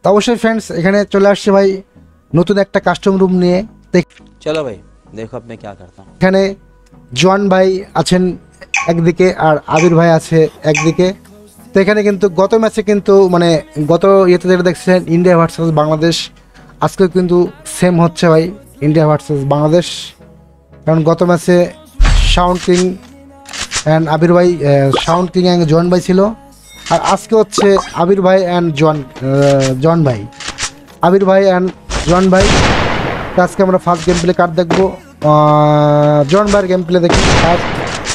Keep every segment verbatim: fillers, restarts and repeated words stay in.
অবশ্যই फ्रेंड्स এখানে চলে আসছে ভাই নতুন একটা কাস্টম রুম নিয়ে। চলো ভাই দেখো আপনি কি করতে। এখানে জোয়ান ভাই আছেন একদিকে আর আবির ভাই আছে একদিকে। তো এখানে কিন্তু গত ম্যাচে কিন্তু মানে গত ইয়েতে যেটা দেখছেন ইন্ডিয়া ভার্সেস বাংলাদেশ, আজকে কিন্তু সেম হচ্ছে ভাই ইন্ডিয়া ভার্সেস বাংলাদেশ। কারণ গত ম্যাচে সাউন্ড কিং অ্যান্ড আবির ভাই সাউন্ড কিং অ্যান্ড জোয়ান ভাই ছিল, আর আজকে হচ্ছে আবির ভাই অ্যান্ড জোয়ান জোয়ান ভাই আবির ভাই অ্যান্ড জোয়ান ভাই। আজকে আমরা ফার্স্ট গেম প্লে কার্ড দেখবো, জোয়ান ভাইয়ের গেম প্লে দেখি ফার্স্ট।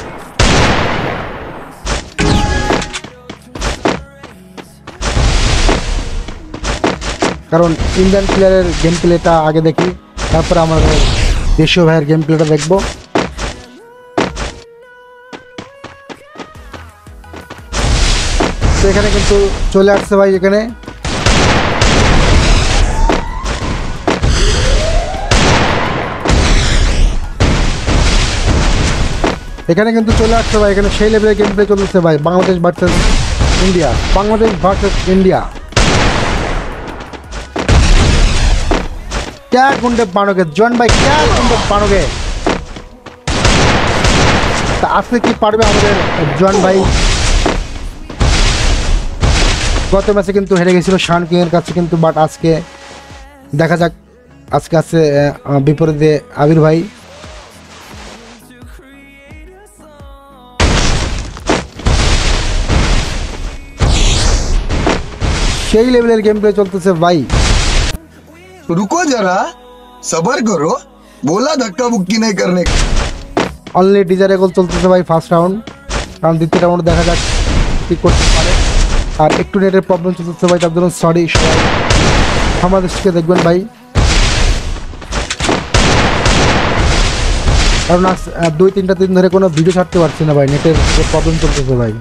কারণ ইন্ডিয়ান প্লেয়ারের গেম প্লেটা আগে দেখি, তারপরে আমাদের দেশীয় ভাইয়ের গেম প্লেটা দেখবো। তো এখানে কিন্তু চলে আসছে ভাই, এখানে এখানে কিন্তু চলে আসছে ভাই, এখানে সেই লেভেলের গেম প্লে চলছে ভাই, Bangladesh versus India, Bangladesh versus India. क्या गुंडे पानोगे जॉन भाई, क्या गुंडे पानोगे? তা আজকে কি পারবে আমাদের জোয়ান ভাই? গত ম্যাচে কিন্তু হেরে গেছিল শান কিং এর কাছে কিন্তু, বাট আজকে দেখা যাক। আজকে আছে বিপরীতে আবির ভাই। সেই লেভেলের গেম প্লে চলতেছে ভাই। रुको जरा सबर करो, बोला धक्का बुक्की नहीं करने। অনলি ডিজারে গোল চলতেছে ভাই ফার্স্ট রাউন্ড, কারণ দ্বিতীয় রাউন্ড দেখা যাক কি করতে পারে। আর একটু নেটের প্রবলেম চলতেছে ভাই, তার জন্য সরি সবাই বাংলাদেশকে দেখবেন ভাই। কারণ আজ দুই তিনটা দিন ধরে কোনো ভিডিও ছাড়তে পারছি না ভাই, নেটের প্রবলেম চলতেছে ভাই।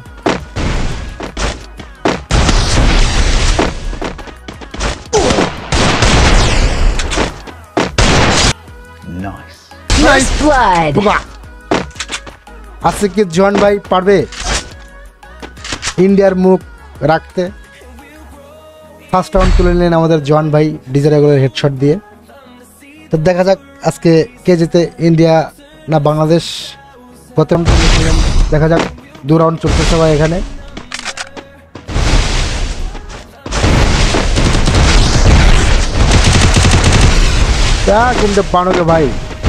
আজকে কি জোয়ান ভাই পারবে ইন্ডিয়ার মুখ রাখতে? ফার্স্ট রাউন্ড তুলে নিলেন আমাদের জোয়ান ভাই ডিজারেগুলোর হেডশট দিয়ে। তো দেখা যাক আজকে কে জিতে, ইন্ডিয়া না বাংলাদেশ। গত রাউন্ড তুলে নিলেন, দেখা যাক দু রাউন্ড চলতেছে ভাই এখানে। क्या गुंडे पानोगे भाई?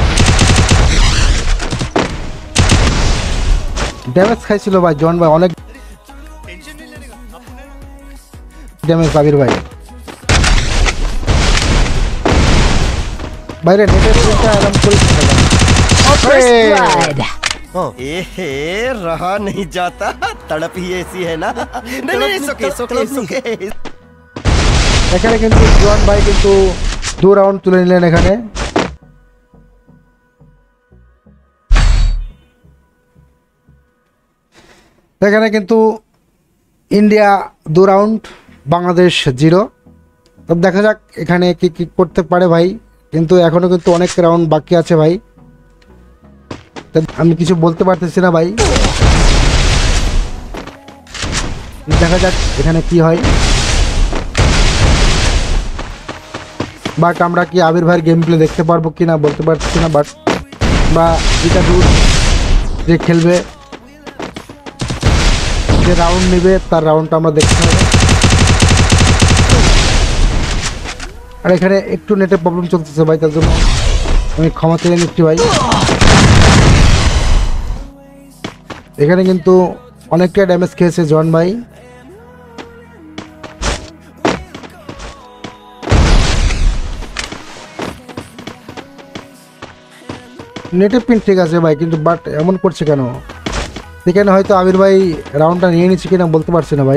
ড্যামেজ খাইছিল ভাই জোয়ান ভাই, অনেক ড্যামেজ আবির ভাই। বাইরে নেটের দিকটা আরাম করে ए हे रहा नहीं जाता, तड़प ही ऐसी है ना। नहीं नहीं सुके सुके सुके। এখানে কিন্তু জোয়ান ভাই কিন্তু দু রাউন্ড তুলে নিলেন এখানে। এখানে কিন্তু ইন্ডিয়া দু রাউন্ড, বাংলাদেশ জিরো। তবে দেখা যাক এখানে কি কি করতে পারে ভাই, কিন্তু এখনো কিন্তু অনেক রাউন্ড বাকি আছে ভাই, আমি কিছু বলতে পারতেছি না ভাই। দেখা যাক এখানে কি হয়। বাট আমরা কি আবির ভাইয়ের গেম প্লে দেখতে পারবো কি না বলতে পারছি না, বাট বা এটা দূর যে খেলবে, যে রাউন্ড নেবে তার রাউন্ডটা আমরা দেখতে হবে। আর এখানে একটু নেটের প্রবলেম চলতেছে ভাই, তার জন্য আমি ক্ষমা চেয়ে নিচ্ছি ভাই। এখানে কিন্তু অনেকটা ড্যামেজ খেয়েছে জোয়ান ভাই। নেটের পিন ঠিক আছে ভাই, কিন্তু বাট এমন করছে কেন? সেখানে হয়তো আবির ভাই রাউন্ডটা নিয়ে নিচ্ছে কিনা বলতে পারছি না ভাই,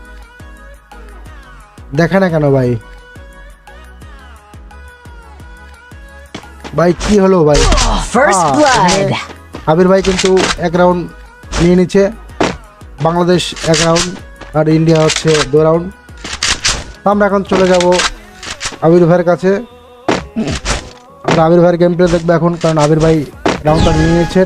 দেখা না কেন ভাই। ভাই কি হলো ভাই? আবির ভাই কিন্তু এক রাউন্ড নিয়ে নিচ্ছে, বাংলাদেশ এক রাউন্ড আর ইন্ডিয়া হচ্ছে দু রাউন্ড। আমরা এখন চলে যাব আবির ভাইয়ের কাছে, আমরা আবির ভাইয়ের গেম প্লে দেখবো এখন, কারণ আবির ভাই রাউন্ডটা নিয়ে নিয়েছেন।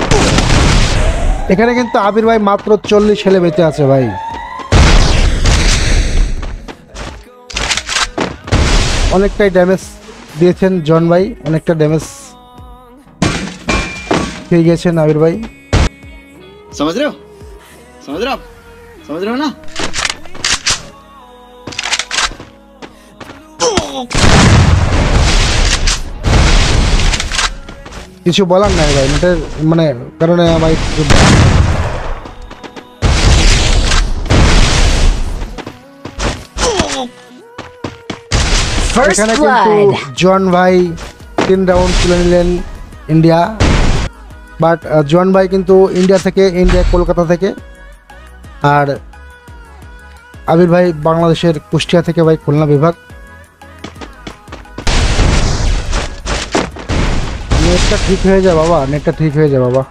এখানে কিন্তু আবির ভাই মাত্র চল্লিশ হেলে বেঁচে আছে ভাই। অনেকটাই ড্যামেজ দিয়েছেন জন ভাই, অনেকটা ড্যামেজ পেয়ে গেছেন আবির ভাই। समझ रहे हो समझ रहे हो आप समझ रहे हो ना কিছু বলার নাই ভাই, এটার মানে কারণে ভাই এখানে কিন্তু জন ভাই তিন রাউন্ড তুলে নিলেন ইন্ডিয়া। বাট জন ভাই কিন্তু ইন্ডিয়া থেকে, ইন্ডিয়া কলকাতা থেকে, আর আবির ভাই বাংলাদেশের কুষ্টিয়া থেকে ভাই, খুলনা বিভাগ। নেটটা ঠিক হয়ে যায় বাবা, নেটটা ঠিক হয়ে যায় বাবা।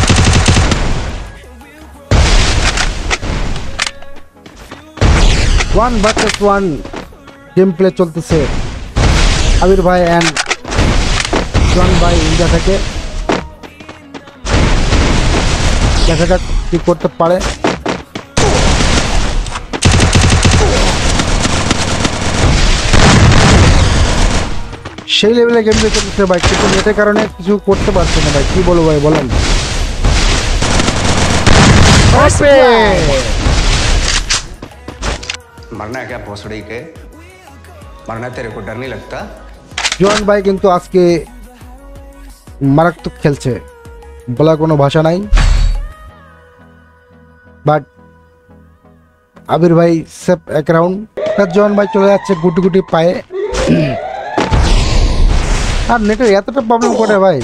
One versus one game play চলতেছে আবির ভাই অ্যান্ড জন ভাই ইন্ডিয়া থেকে। দেখা যাক কি করতে পারে। সেই লেভেলে গেম প্লে চলতেছে ভাই, কিন্তু নেটের কারণে কিছু করতে পারছে না ভাই, কি বলবো ভাই বলেন। मरना है क्या भोसड़ी के? मरना तेरे को डर नहीं लगता? জন ভাই কিন্তু আজকে মারাত্মক খেলছে, বলার কোনো ভাষা নাই। বাট আবির ভাই সেফ এক রাউন্ড, জন ভাই চলে যাচ্ছে গুটি গুটি পায়ে। আর নেটের এতটা প্রবলেম করে ভাই,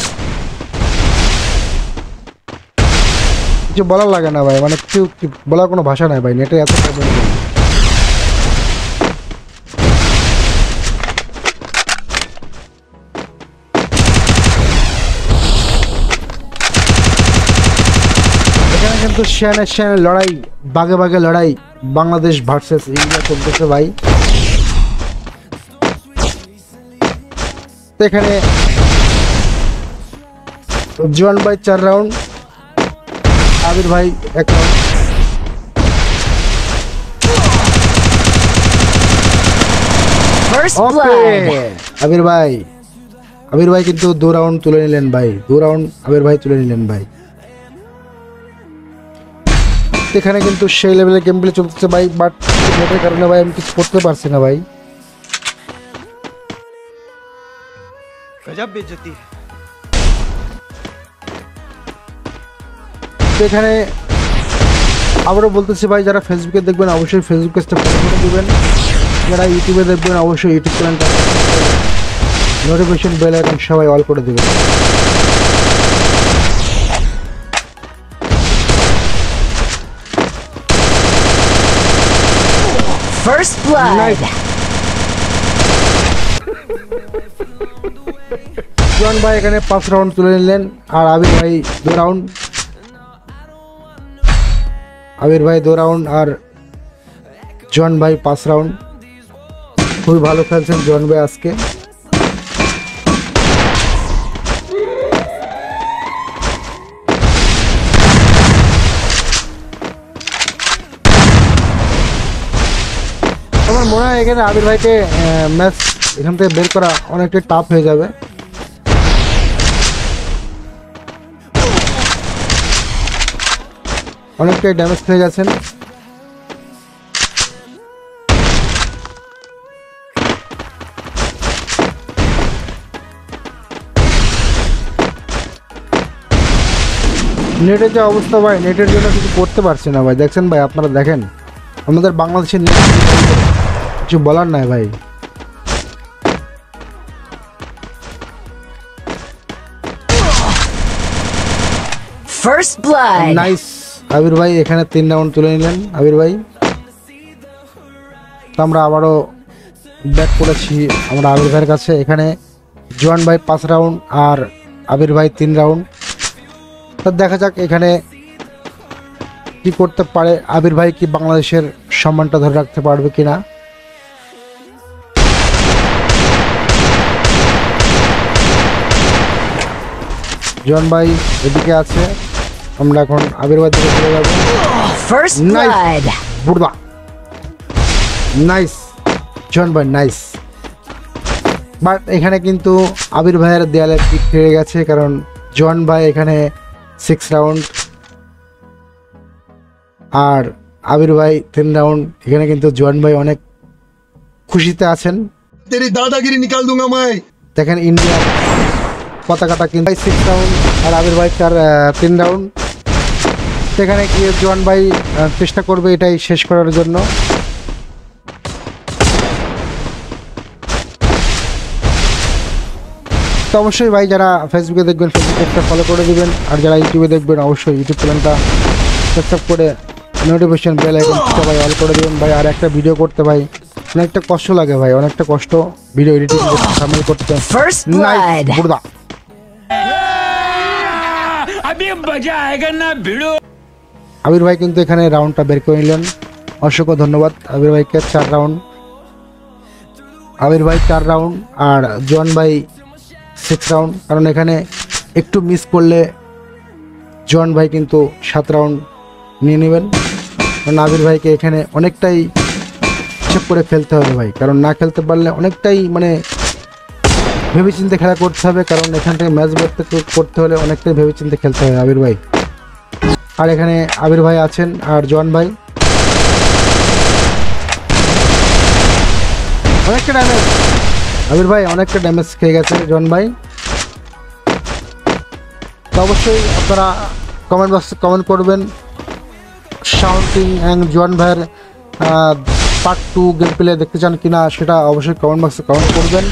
কিছু বলার লাগে না ভাই, মানে কিছু বলার কোনো ভাষা নাই ভাই, নেটের এত প্রবলেম করে। এখানে কিন্তু শেয়ানের শেয়ানের লড়াই, বাগে বাগে লড়াই, বাংলাদেশ ভার্সেস ইন্ডিয়া চলতেছে ভাই। এখানে জন ভাই চার রাউন্ড, আবির ভাই এক রাউন্ড। আবির ভাই আবির ভাই কিন্তু দু রাউন্ড তুলে নিলেন ভাই, দু রাউন্ড আবির ভাই তুলে নিলেন ভাই। এখানে কিন্তু সেই লেভেলে গেম প্লে চলতেছে ভাই, বাট নেটের কারণে ভাই আমি কিছু করতে পারছি না ভাই। गजब बेइज्जती है। এখানে আবারও বলতেছি ভাই, যারা ফেসবুকে দেখবেন অবশ্যই ফেসবুক পেজটা ফলো করে দিবেন, যারা ইউটিউবে দেখবেন অবশ্যই ইউটিউব চ্যানেলটা নোটিফিকেশন বেল আইকন সবাই অল করে দিবেন। First blood. জন ভাই এখানে পাঁচ রাউন্ড তুলে নিলেন, আর আবির ভাই দু রাউন্ড, আবির ভাই দু রাউন্ড আর জন ভাই পাঁচ রাউন্ড। খুবই ভালো খেলছেন জন ভাই আজকে। আমার মনে হয় এখানে আবির ভাইকে ম্যাচ এখান থেকে বের করা অনেকটাই টাফ হয়ে যাবে। অনেকটাই ড্যামেজ হয়ে গেছেন। নেটের যে অবস্থা ভাই, নেটের জন্য কিছু করতে পারছি না ভাই, দেখছেন ভাই, আপনারা দেখেন আমাদের বাংলাদেশের নেট কিছু বলার নাই ভাই। First blood. নাইস আবির ভাই এখানে তিন রাউন্ড তুলে নিলেন আবির ভাই। তো আমরা আবারও ব্যাক করেছি আমরা আবির ভাইয়ের কাছে। এখানে জন ভাই পাঁচ রাউন্ড আর আবির ভাই তিন রাউন্ড। তো দেখা যাক এখানে কি করতে পারে আবির ভাই, কি বাংলাদেশের সম্মানটা ধরে রাখতে পারবে কিনা। জন ভাই এদিকে আছে, আমরা এখন আবির ভাই দিকে চলে যাব। First blood. বুড়া নাইস জন ভাই নাইস। বাট এখানে কিন্তু আবির ভাইয়ের দেয়ালে পিঠ ফিরে গেছে, কারণ জন ভাই এখানে সিক্স রাউন্ড আর আবির ভাই তিন রাউন্ড। এখানে কিন্তু জন ভাই অনেক খুশিতে আছেন। तेरी दादागिरी निकाल दूंगा मैं। দেখেন ইন্ডিয়ার পতাকাটা কিন্তু সিক্স রাউন্ড আর আবির ভাই চার তিন রাউন্ড। সেখানে গিয়ে জন ভাই চেষ্টা করবে এটাই শেষ করার জন্য। তো অবশ্যই ভাই যারা ফেসবুকে দেখবেন ফেসবুকটা ফলো করে দিবেন, আর যারা ইউটিউবে দেখবেন অবশ্যই ইউটিউব চ্যানেলটা সাবস্ক্রাইব করে নোটিফিকেশন বেল আইকন সবাই অল করে দিবেন ভাই। আর একটা ভিডিও করতে ভাই অনেকটা কষ্ট লাগে ভাই, অনেকটা কষ্ট ভিডিও এডিটিং করতে, সাবমিট করতে। First blood. বুড়দা अभी मजा आएगा ना भिड़ो। আবির ভাই কিন্তু এখানে রাউন্ডটা বের করে নিলেন, অসংখ্য ধন্যবাদ আবির ভাইকে। চার রাউন্ড আবির ভাই চার রাউন্ড আর জন ভাই সিক্স রাউন্ড, কারণ এখানে একটু মিস করলে জন ভাই কিন্তু সাত রাউন্ড নিয়ে নেবেন। কারণ আবির ভাইকে এখানে অনেকটাই হিসেব করে খেলতে হবে ভাই, কারণ না খেলতে পারলে অনেকটাই মানে ভেবেচিন্তে খেলা করতে হবে, কারণ এখান থেকে ম্যাচ করতে করতে হলে অনেকটাই ভেবেচিন্তে খেলতে হবে আবির ভাই। আর এখানে আবির ভাই আছেন আর জন ভাই অনেকটা ড্যামেজ, আবির ভাই অনেকটা ড্যামেজ খেয়ে গেছে জন ভাই। তো অবশ্যই আপনারা কমেন্ট বক্সে কমেন্ট করবেন শাউটিং অ্যান্ড জন ভাইয়ের পার্ট টু গেম প্লে দেখতে চান কিনা, সেটা অবশ্যই কমেন্ট বক্সে কমেন্ট করবেন।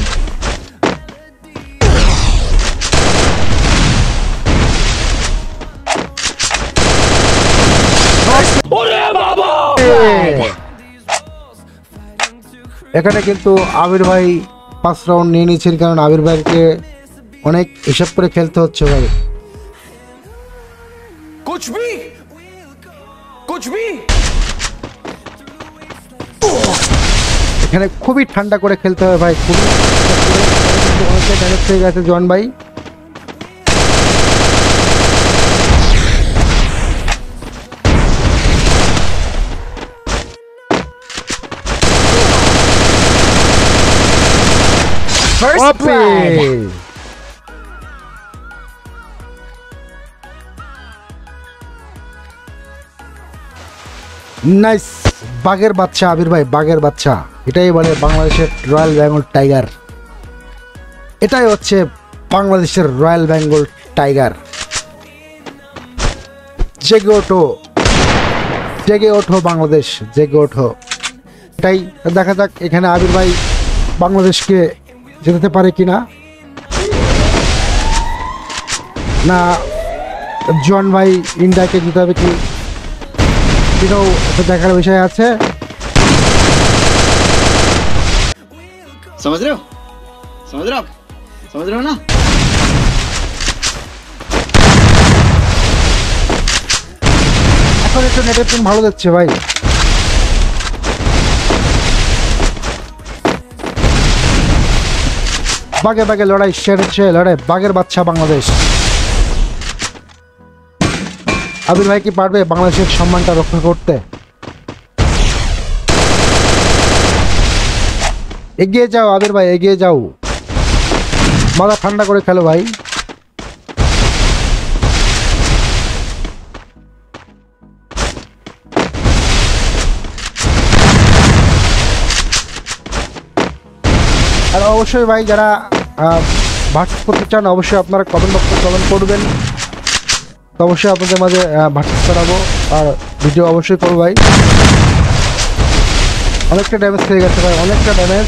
এখানে কিন্তু আবির ভাই পাঁচ রাউন্ড নিয়ে নিয়েছেন, কারণ আবির ভাইকে অনেক হিসাব করে খেলতে হচ্ছে ভাই। कुछ भी कुछ भी এখানে খুবই ঠান্ডা করে খেলতে হবে ভাই, খুবই অনেকটা ড্যামেজ হয়ে গেছে জন ভাই। First blood. নাইস, বাঘের বাচ্চা আবির ভাই, বাঘের বাচ্চা। এটাই বলে বাংলাদেশের রয়্যাল বেঙ্গল টাইগার, এটাই হচ্ছে বাংলাদেশের রয়্যাল বেঙ্গল টাইগার। জেগে ওঠো, জেগে ওঠো বাংলাদেশ, জেগে ওঠো। এটাই দেখা যাক এখানে আবির ভাই বাংলাদেশকে জেতাতে পারে কিনা, না জন ভাই ইন্ডিয়াকে জিতাবে কি, এটাও একটা দেখার বিষয় আছে। समझ रहे हो समझ रहे हो आप समझ रहे हो ना। এখন একটু নেটের টিম ভালো যাচ্ছে ভাই। বাগে বাগে লড়াই, সেরেছে লড়াই, বাঘের বাচ্চা বাংলাদেশ। আবির ভাই কি পারবে বাংলাদেশের সম্মানটা রক্ষা করতে? এগিয়ে যাও আবির ভাই, এগিয়ে যাও, মাথা ঠান্ডা করে খেলো ভাই। আর অবশ্যই ভাই যারা ভার্সেস করতে চান অবশ্যই আপনারা কমেন্ট বক্সে কমেন্ট করবেন, তো অবশ্যই আপনাদের মাঝে ভার্সেস করাবো আর ভিডিও অবশ্যই করবো ভাই। অনেকটা ড্যামেজ হয়ে গেছে ভাই, অনেকটা ড্যামেজ।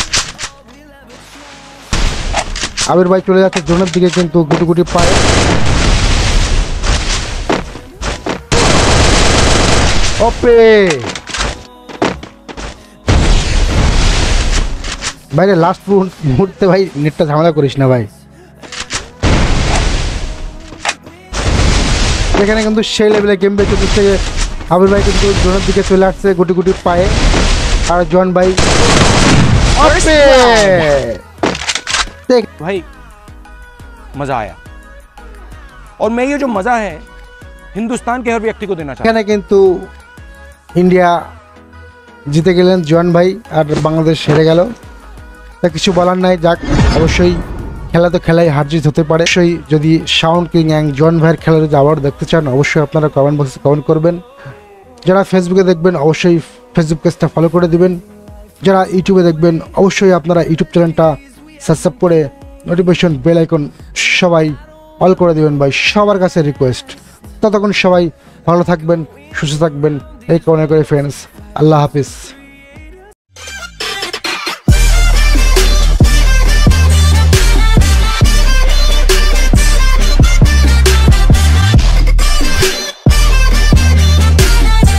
আবির ভাই চলে যাচ্ছে জোনের দিকে, কিন্তু গুটি গুটি পায়। ওপে ভাই, লাস্ট মুহূর্তে ভাই নেটটা ঝামেলা করিস না ভাই। এখানে কিন্তু সেই লেভেলে গেম বেঁচে দিচ্ছে। আবির ভাই কিন্তু জোনের দিকে চলে আসছে গুটি গুটি পায়ে, আর জন ভাই भाई मजा आया और मैं ये जो मजा है हिंदुस्तान के हर व्यक्ति को देना चाहता हूं। এখানে কিন্তু ইন্ডিয়া জিতে গেলেন জন ভাই, আর বাংলাদেশ হেরে গেল। তা কিছু বলার নাই, যাক অবশ্যই খেলা তো খেলাই হার জিত হতে পারে। অবশ্যই যদি সাউন্ড কিং অ্যাং জন ভাইয়ের খেলা যদি আবার দেখতে চান অবশ্যই আপনারা কমেন্ট বক্সে কমেন্ট করবেন। যারা ফেসবুকে দেখবেন অবশ্যই ফেসবুক পেজটা ফলো করে দিবেন। যারা ইউটিউবে দেখবেন অবশ্যই আপনারা ইউটিউব চ্যানেলটা সাবস্ক্রাইব করে নোটিফিকেশন বেল আইকন সবাই অল করে দিবেন ভাই, সবার কাছে রিকোয়েস্ট। ততক্ষণ সবাই ভালো থাকবেন, সুস্থ থাকবেন এই কামনা করে ফ্রেন্ডস, আল্লাহ হাফিজ।